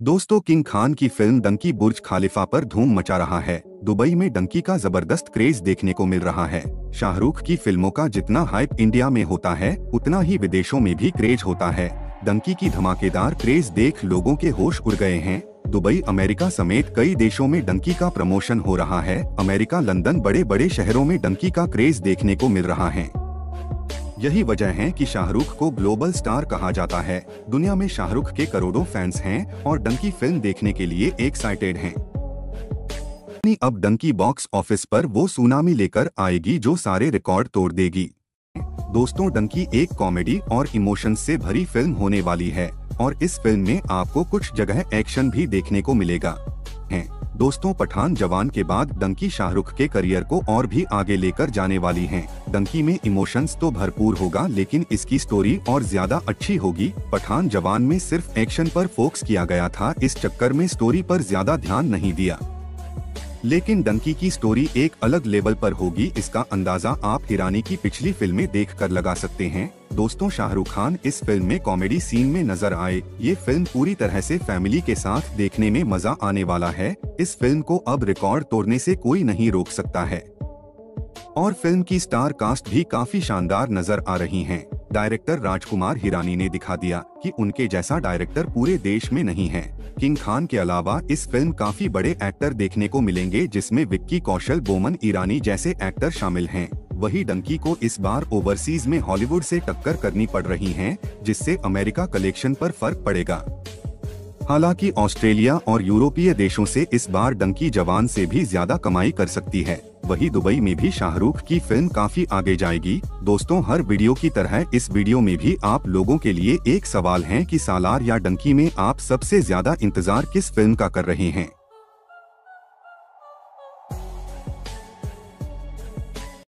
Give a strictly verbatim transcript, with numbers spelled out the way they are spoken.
दोस्तों, किंग खान की फिल्म डंकी बुर्ज खलीफा पर धूम मचा रहा है। दुबई में डंकी का जबरदस्त क्रेज देखने को मिल रहा है। शाहरुख की फिल्मों का जितना हाइप इंडिया में होता है, उतना ही विदेशों में भी क्रेज होता है। डंकी की धमाकेदार क्रेज देख लोगों के होश उड़ गए हैं। दुबई, अमेरिका समेत कई देशों में डंकी का प्रमोशन हो रहा है। अमेरिका, लंदन, बड़े बड़े शहरों में डंकी का क्रेज देखने को मिल रहा है। यही वजह है कि शाहरुख को ग्लोबल स्टार कहा जाता है। दुनिया में शाहरुख के करोड़ों फैंस हैं और डंकी फिल्म देखने के लिए एक्साइटेड हैं। अब डंकी बॉक्स ऑफिस पर वो सुनामी लेकर आएगी जो सारे रिकॉर्ड तोड़ देगी। दोस्तों, डंकी एक कॉमेडी और इमोशंस से भरी फिल्म होने वाली है और इस फिल्म में आपको कुछ जगह एक्शन भी देखने को मिलेगा। है दोस्तों, पठान जवान के बाद डंकी शाहरुख के करियर को और भी आगे लेकर जाने वाली है। डंकी में इमोशंस तो भरपूर होगा, लेकिन इसकी स्टोरी और ज्यादा अच्छी होगी। पठान जवान में सिर्फ एक्शन पर फोकस किया गया था, इस चक्कर में स्टोरी पर ज्यादा ध्यान नहीं दिया। लेकिन डंकी की स्टोरी एक अलग लेवल पर होगी, इसका अंदाजा आप हिरानी की पिछली फिल्में देखकर लगा सकते हैं। दोस्तों, शाहरुख खान इस फिल्म में कॉमेडी सीन में नजर आए। ये फिल्म पूरी तरह से फैमिली के साथ देखने में मजा आने वाला है। इस फिल्म को अब रिकॉर्ड तोड़ने से कोई नहीं रोक सकता है और फिल्म की स्टार कास्ट भी काफी शानदार नजर आ रही है। डायरेक्टर राजकुमार हिरानी ने दिखा दिया कि उनके जैसा डायरेक्टर पूरे देश में नहीं है। किंग खान के अलावा इस फिल्म काफी बड़े एक्टर देखने को मिलेंगे, जिसमें विक्की कौशल, बोमन ईरानी जैसे एक्टर शामिल हैं। वही डंकी को इस बार ओवरसीज में हॉलीवुड से टक्कर करनी पड़ रही है, जिससे अमेरिका कलेक्शन पर फर्क पड़ेगा। हालांकि ऑस्ट्रेलिया और यूरोपीय देशों से इस बार डंकी जवान से भी ज्यादा कमाई कर सकती है। वही दुबई में भी शाहरुख की फिल्म काफी आगे जाएगी। दोस्तों, हर वीडियो की तरह इस वीडियो में भी आप लोगों के लिए एक सवाल है कि सालार या डंकी में आप सबसे ज्यादा इंतजार किस फिल्म का कर रहे हैं।